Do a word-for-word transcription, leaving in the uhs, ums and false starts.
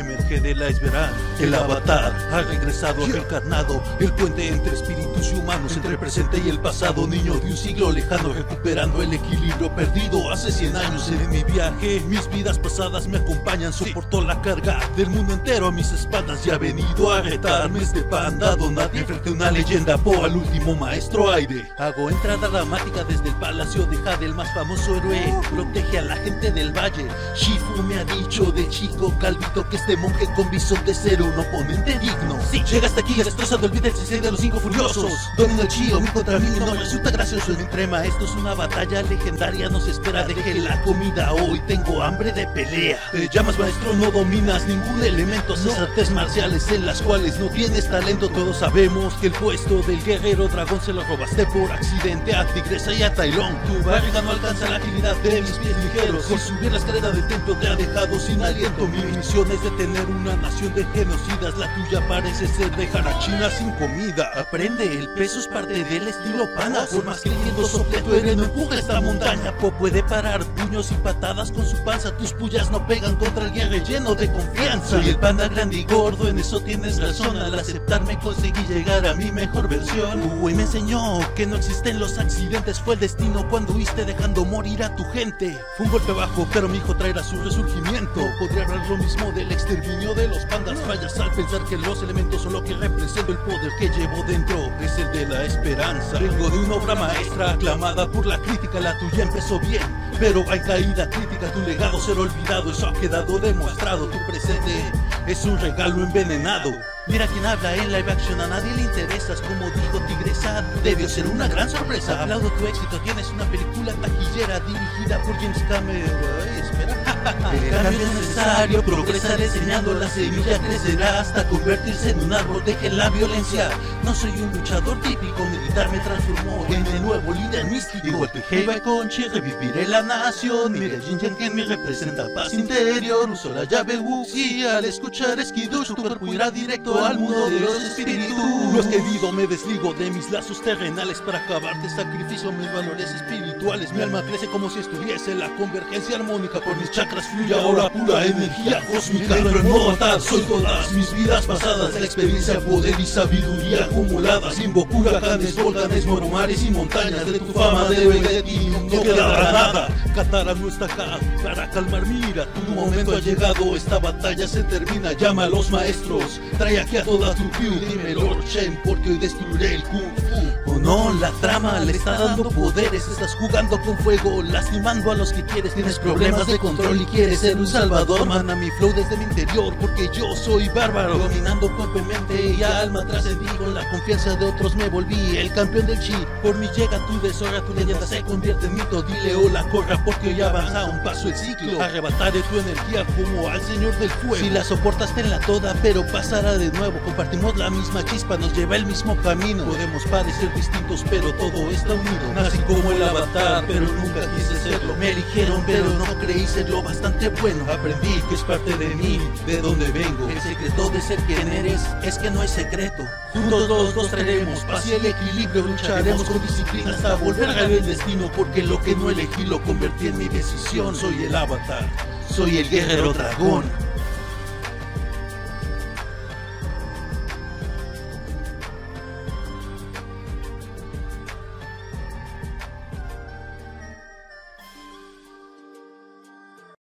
Emerge del iceberg, el avatar ha regresado reencarnado, el puente entre espíritus y humanos, entre el presente y el pasado. Niño de un siglo lejano, recuperando el equilibrio perdido hace cien años. En mi viaje, mis vidas pasadas me acompañan, soporto la carga del mundo entero a mis espaldas. Ya ha venido a retarme este pan dado nadie frente a una leyenda, Po al último maestro aire. Hago entrada dramática desde el palacio de Jade, el más famoso héroe protege a la gente del valle. Shifu me ha dicho de chico calvito que este monje con visión de ser un oponente digno. Sí, llega hasta aquí destrozando el beat del sensei de los cinco furiosos. Domino el chi, mi contra mí no resulta gracioso. Entre maestros una batalla legendaria nos espera. Deje la comida, hoy tengo hambre de pelea. Te llamas maestro, no dominas ningún elemento. Haces artes marciales en las cuales no tienes talento. Todos sabemos que el puesto del guerrero dragón se lo robaste por accidente a Tigresa y a Tai Lung. Tu barriga no alcanza la agilidad de mis pies ligeros. Por subir la escalera del templo te ha dejado sin aliento. Mi misión es detener una nación de genocidas. La tuya parece ser dejar a China sin comida. Aprende, el peso es parte del estilo pana. Por más que el viento sople tu héroe no empuja esta montaña. Po puede parar puños y patadas con su panza. Tus pullas no pegan contra el guerrero lleno de confianza. Soy el panda grande y gordo, en eso tienes razón. Al aceptarme conseguí llegar a mi mejor versión. Uy, me enseñó que no existen los accidentes. Fue el destino cuando huiste dejando morir a tu gente. Fue un golpe bajo, pero mi hijo traerá su resurgimiento. Podría hablar lo mismo del exterminio de los pandas. Fallas al pensar que los elementos son lo que representa. El poder que llevo dentro es el de la esperanza. Vengo de una obra maestra aclamada por la crítica. La tuya empezó bien, pero hay caída crítica. Tu legado será olvidado, eso ha quedado demostrado. Tu presente es un regalo envenenado. Mira quién habla en live action, a nadie le interesas. Como dijo Tigresa, debió ser una gran sorpresa. Aplaudo tu éxito, tienes una película taquillera dirigida por James Cameron. Ay, espera. El cambio es necesario, progresar enseñando. La semilla crecerá hasta convertirse en un árbol. Deje la violencia, no soy un luchador típico. Meditar me transformó en el nuevo líder místico. Igual que Heiba y Conchi, reviviré la nación. Mira Jin Yang me representa paz interior. Uso la llave Wuxi al escuchar Skidush. Tu cuerpo irá directo al mundo de los espíritus. Lo has querido, me desligo de mis lazos terrenales para acabarte. Sacrificio mis valores espirituales. Mi alma crece como si estuviese la convergencia armónica. Por mis chakras fluye ahora pura energía cósmica. Pero en modo tal soy todas mis vidas pasadas. La experiencia, poder y sabiduría acumuladas. Invoco huracanes, volcanes, mares y montañas. De tu fama debe de ti no quedará nada. Katara no está acá para calmar mi ira. Tu momento ha llegado, esta batalla se termina. Llama a los maestros, trae aquí a toda tu crew. Dime Lord Shen, porque hoy destruiré el Kung Fu. O no, la trama le está dando poderes. Estás jugando con fuego, lastimando a los que quieres. Tienes problemas de control y quieres ser un salvador. Mana mi flow desde mi interior, porque yo soy bárbaro. Dominando cuerpo y mente y alma, trascendí. Con la confianza de otros me volví el campeón del chi. Por mí llega tu deshora, tu leyenda se convierte en mito. Dile hola, corra, porque hoy avanza un paso el ciclo. Arrebataré tu energía como al señor del fuego. Si la soportas tenla toda, pero pasará de nuevo. Compartimos la misma chispa, nos lleva el mismo camino. Podemos parecer distintos, pero todo está unido. Nací como el avatar, pero nunca quise serlo. Me eligieron, pero no creí serlo bastante bueno. Aprendí que es parte de mí, de donde vengo. El secreto de ser quien eres es que no hay secreto. Juntos los dos traeremos paz y el equilibrio. Lucharemos con disciplina hasta volver a el destino. Porque lo que no elegí lo convertí en mi decisión. Soy el avatar, soy el guerrero dragón.